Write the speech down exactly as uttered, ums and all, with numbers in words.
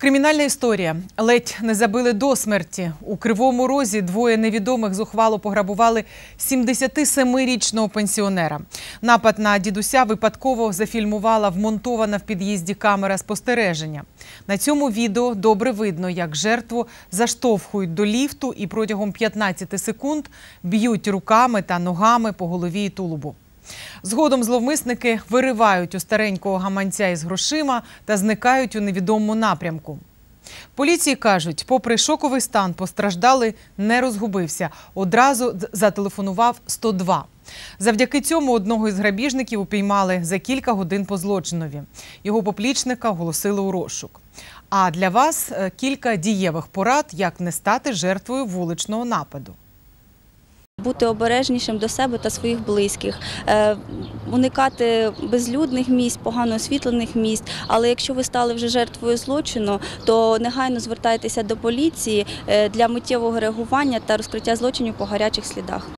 Кримінальна історія. Ледь не забили до смерті. У Кривому Розі двоє невідомих зухвало пограбували сімдесятисемирічного пенсіонера. Напад на дідуся випадково зафільмувала вмонтована в під'їзді камера спостереження. На цьому відео добре видно, як жертву заштовхують до ліфту і протягом п'ятнадцяти секунд б'ють руками та ногами по голові і тулубу. Згодом зловмисники виривають у старенького гаманця із грошима та зникають у невідомому напрямку. Поліції кажуть, попри шоковий стан, постраждалий не розгубився. Одразу зателефонував сто два. Завдяки цьому одного із грабіжників упіймали за кілька годин по злочинові. Його поплічника оголосили у розшук. А для вас кілька дієвих порад, як не стати жертвою вуличного нападу. Бути обережнішим до себе та своїх близьких, уникати безлюдних місць, погано освітлених місць. Але якщо ви стали вже жертвою злочину, то негайно звертайтеся до поліції для миттєвого реагування та розкриття злочинів по гарячих слідах.